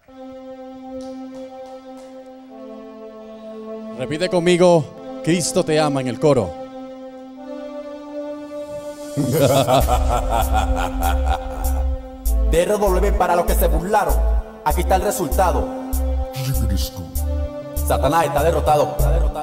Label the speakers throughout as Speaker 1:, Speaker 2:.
Speaker 1: Repite conmigo, Cristo te ama en el coro.
Speaker 2: DRW para los que se burlaron. Aquí está el resultado. Satanás está derrotado.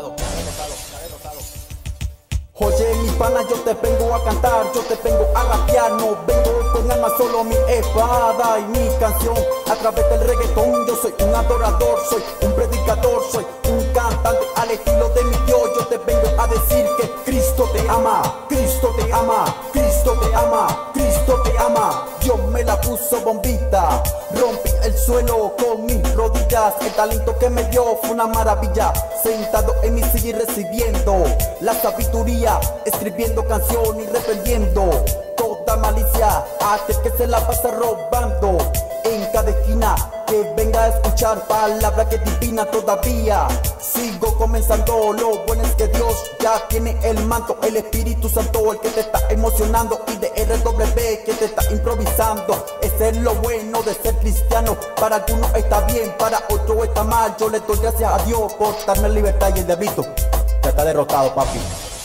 Speaker 2: Oye, mi pana, yo te vengo a cantar, yo te vengo a rapear. No vengo con alma, solo mi espada y mi canción. A través del reggaetón, yo soy un adorador, soy un predicador, soy un cantante al estilo de mi Dios. Yo te vengo a decir que Cristo te ama, Cristo te ama, Cristo te ama, Cristo te ama. Dios me la puso bombita, rompí el suelo con mis rodillas. El talento que me dio fue una maravilla. Sentado en mi silla y recibiendo la sabiduría, escribiendo canción y reprendiendo toda malicia. Aquel que se la pasa robando en cada esquina, que venga a escuchar palabra que es divina todavía. Sigo comenzando, lo bueno es que Dios ya tiene el manto, el Espíritu Santo, el que te está emocionando, y de RW que te está improvisando. Ese es lo bueno de ser cristiano. Para algunos está bien, para otros está mal. Yo le doy gracias a Dios por darme libertad, y el diablito ya está derrotado, papi.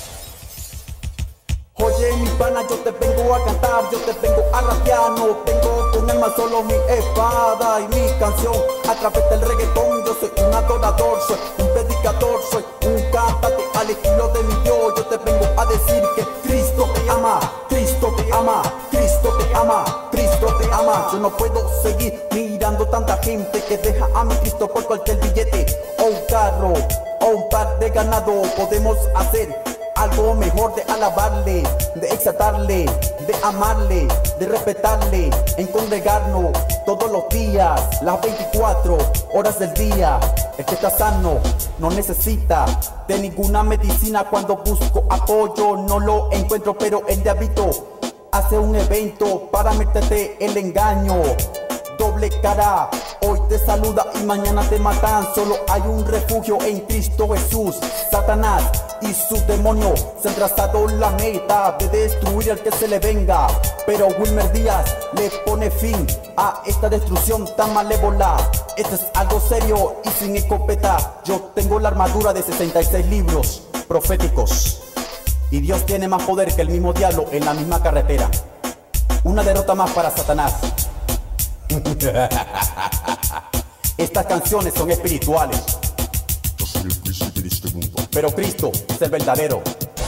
Speaker 2: Oye, mi pana, yo te vengo a cantar, yo te vengo a rapear. No vengo con alma, solo mi espada y mi canción. A través del reggaetón, yo soy un adorador, soy un predicador, soy un cantante al estilo de mi Dios. Yo te vengo a decir que Cristo te ama, Cristo te ama, Cristo te ama, Cristo te ama. Yo no puedo seguir mirando tanta gente que deja a mi Cristo por cualquier billete o un carro o un par de ganado. Podemos hacer algo mejor de alabarle, de exaltarle, de amarle, de respetarle, en congregarnos todos los días, las 24 horas del día. El que está sano no necesita de ninguna medicina. Cuando busco apoyo no lo encuentro, pero el diablito hace un evento para meterte el engaño. Doble cara, hoy te saluda y mañana te matan. Solo hay un refugio en Cristo Jesús. Satanás y sus demonios se han trazado la meta de destruir al que se le venga, pero Wilmer Díaz le pone fin a esta destrucción tan malévola. Esto es algo serio y sin escopeta. Yo tengo la armadura de 66 libros proféticos, y Dios tiene más poder que el mismo diablo en la misma carretera. Una derrota más para Satanás. Estas canciones son espirituales.
Speaker 3: Yo soy el príncipe de este mundo,
Speaker 2: pero Cristo es el verdadero.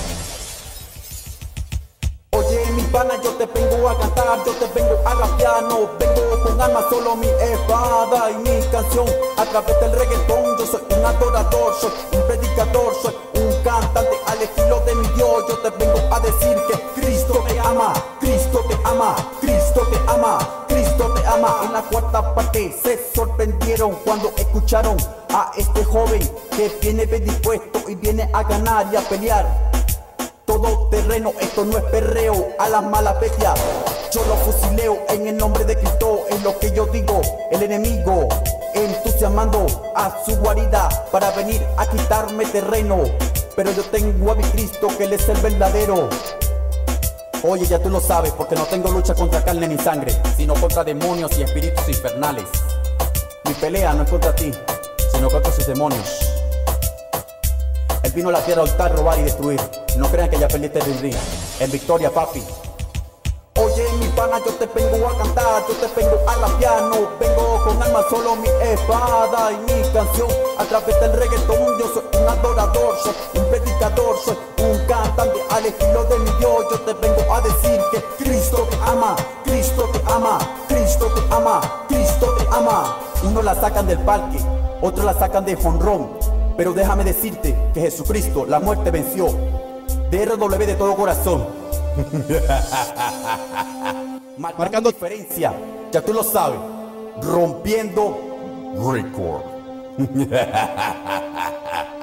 Speaker 2: Oye, mi pana, yo te vengo a cantar, yo te vengo a rapear. No vengo con alma, solo mi espada y mi canción. A través del reggaetón, yo soy un adorador, soy un predicador, soy un cantante al estilo de mi Dios. Yo te vengo a decir que Cristo te ama, Cristo te ama, Cristo te ama, Cristo te ama. En la cuarta parte se sorprendieron cuando escucharon a este joven que viene bien dispuesto y viene a ganar y a pelear. Todo terreno, esto no es perreo a las malas bestias. Yo lo fusileo en el nombre de Cristo, es lo que yo digo. El enemigo entusiasmando a su guarida para venir a quitarme terreno, pero yo tengo a mi Cristo, que Él es el verdadero. Oye, ya tú lo sabes, porque no tengo lucha contra carne ni sangre, sino contra demonios y espíritus infernales. Mi pelea no es contra ti, sino contra sus demonios. Él vino a la tierra a hurtar, robar y destruir. No crean que ya perdiste el ring. En victoria, papi. Oye, mi pana, yo te vengo a cantar, yo te vengo a rapear. No vengo con alma, solo mi espada y mi canción. A través del reggaetón, yo soy un adorador, soy un predicador, soy un cantante al estilo de mi Dios. Yo te vengo a decir que Cristo te ama, Cristo te ama, Cristo te ama, Cristo te ama. Unos la sacan del parque, otros la sacan de jonrón, pero déjame decirte que Jesucristo la muerte venció. DRW de todo corazón. Marcando diferencia, ya tú lo sabes. Rompiendo récord.